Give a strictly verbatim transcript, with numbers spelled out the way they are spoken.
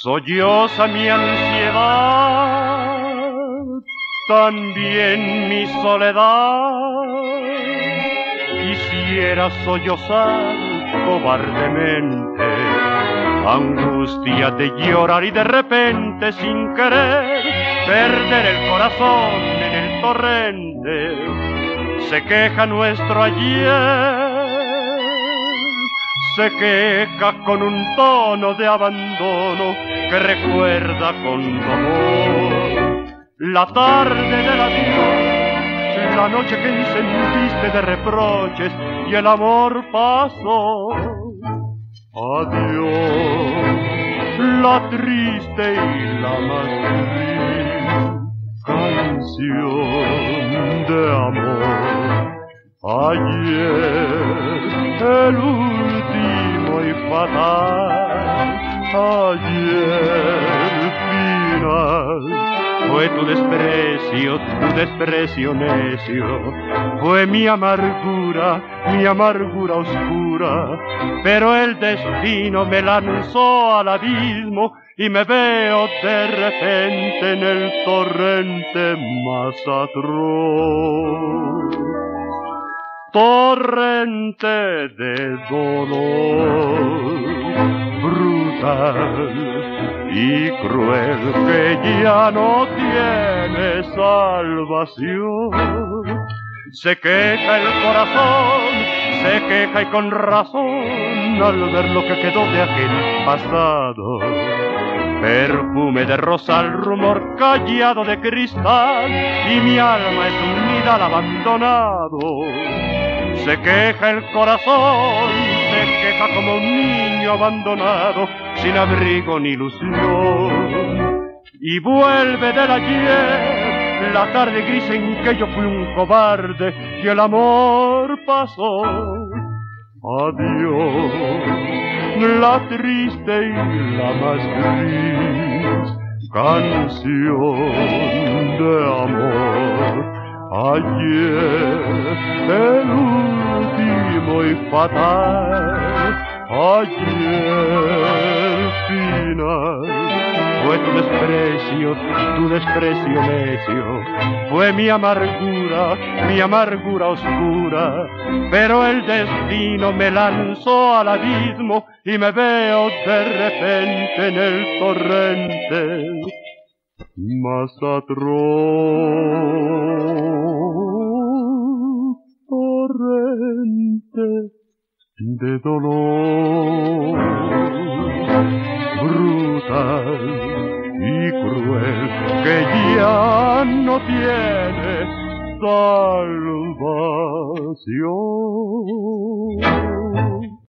Solloza mi ansiedad, también mi soledad. Quisiera sollozar cobardemente, angustia de llorar y de repente sin querer perder el corazón en el torrente. Se queja nuestro ayer, se queja con un tono de abandono que recuerda con dolor la tarde del adiós, la noche que encendiste de reproches y el amor pasó. Adiós, la triste y la más triste canción de amor. Ayer el último y fatal, ayer final. Fue tu desprecio, tu desprecio necio, fue mi amargura, mi amargura oscura, pero el destino me lanzó al abismo y me veo de repente en el torrente más atroz. Torrente de dolor brutal y cruel que ya no tiene salvación. Se queja el corazón, se queja y con razón al ver lo que quedó de aquel pasado. Perfume de rosal, rumor callado de cristal, y mi alma es un nidal abandonado. Se queja el corazón, se queja como un niño abandonado, sin abrigo ni ilusión. Y vuelve del ayer la tarde gris en que yo fui un cobarde y el amor pasó. Adiós, la triste y la más gris canción de amor. Ayer el último y fatal, ayer final. Fue tu desprecio, tu desprecio necio, fue mi amargura, mi amargura oscura, pero el destino me lanzó al abismo y me veo de repente en el torrente más atroz, torrente de dolor brutal y cruel que ya no tiene salvación.